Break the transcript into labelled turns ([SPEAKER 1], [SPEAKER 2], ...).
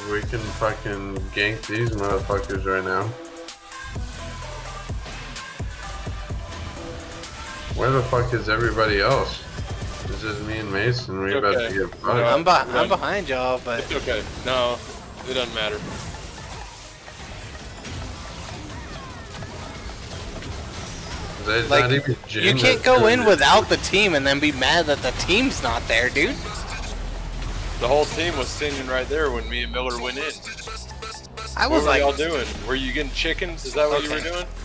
[SPEAKER 1] We can fucking gank these motherfuckers right now. Where the fuck is everybody else? It's just me and Mason. We're about to get fucked.
[SPEAKER 2] I'm behind y'all, but
[SPEAKER 3] it's okay. No, it doesn't matter.
[SPEAKER 2] Like, you can't go in without the team and then be mad that the team's not there, dude.
[SPEAKER 3] The whole team was standing right there when me and Miller went in.
[SPEAKER 2] I was
[SPEAKER 3] what
[SPEAKER 2] like,
[SPEAKER 3] were y'all doing? Were you getting chickens? Is that what you were doing?